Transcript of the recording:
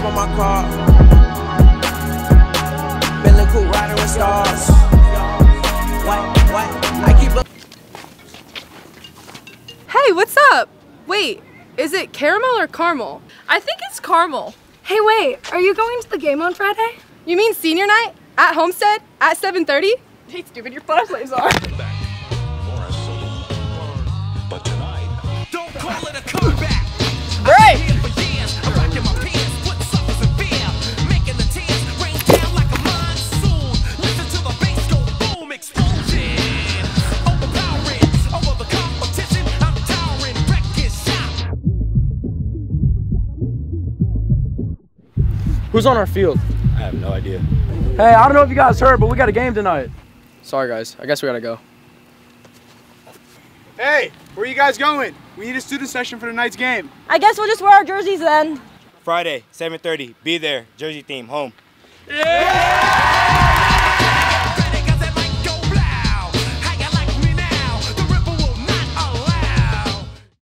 on my car. Bentley coupe riding with stars. What? I keep looking. Hey, what's up? Wait, is it caramel or caramel? I think it's caramel. Hey, wait, are you going to the game on Friday? You mean senior night? At Homestead? At 7:30? Hey, stupid, your flashlights are. But tonight, don't call it a comeback. Right! Who's on our field? I have no idea. Hey, I don't know if you guys heard, but we got a game tonight. Sorry guys, I guess we gotta go. Hey, where are you guys going? We need a student session for tonight's game. I guess we'll just wear our jerseys then. Friday, 7:30. Be there. Jersey theme. Home. Yeah!